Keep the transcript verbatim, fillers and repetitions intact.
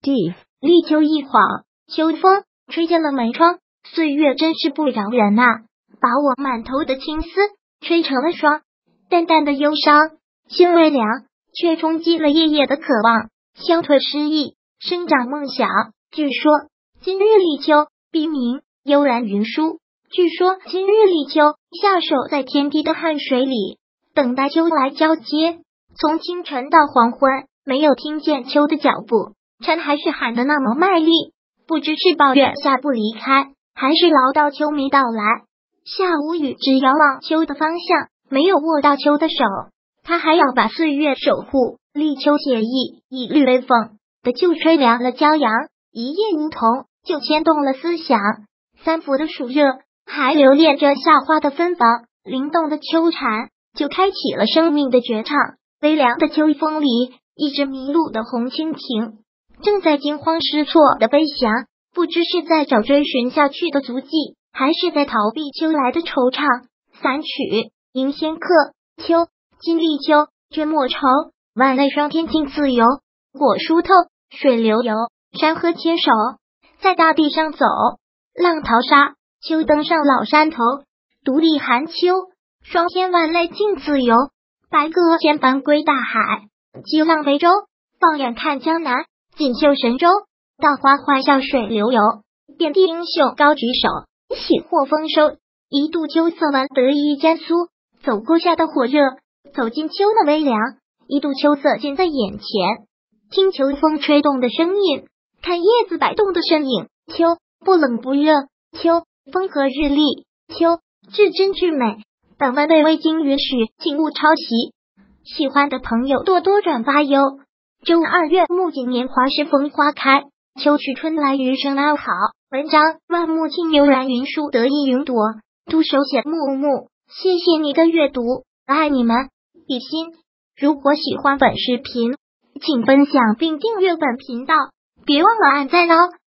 Steve， 立秋一晃，秋风吹进了门窗，岁月真是不饶人啊，把我满头的青丝吹成了霜。淡淡的忧伤，心微凉，却冲击了夜夜的渴望。乡土诗意，生长梦想。据说今日立秋，笔名悠然云舒。据说今日立秋，下手在天地的汗水里，等待秋来交接。从清晨到黄昏，没有听见秋的脚步，蝉还是喊得那么卖力，不知是抱怨夏不离开，还是唠叨秋没到来。夏无语只遥望秋的方向，没有握到秋的手，他还要把岁月守护。立秋写意，以律为风的就吹凉了骄阳，一夜梧桐就牵动了思想。三伏的暑热还留恋着夏花的芬芳，灵动的秋蝉就开启了生命的绝唱。微凉的秋风里，一只迷路的红蜻蜓正在惊慌失措的飞翔，不知是在找追寻下去的足迹，还是在逃避秋来的惆怅。散曲迎仙客，秋，今立秋，君莫愁，万类霜天竞自由。果疏透，水流游，山河牵手，在大地上走。浪淘沙，秋登上老山头，独立寒秋，霜天万类竞自由。白鸽牵帆归大海，激浪为舟，放眼看江南，锦绣神州。稻花欢笑水流游，遍地英雄高举手，喜获丰收。一度秋色完得意江苏，走过夏的火热，走进秋的微凉，一度秋色近在眼前。听秋风吹动的声音，看叶子摆动的身影。秋不冷不热，秋风和日丽，秋至真至美。本文被未经允许，请勿抄袭。喜欢的朋友多多转发哟。周二月木槿年华是风花开，秋去春来余生安好。文章万木青悠然云舒得意云朵，读手写木木。谢谢你的阅读，爱你们，比心。如果喜欢本视频，请分享并订阅本频道，别忘了按赞哦。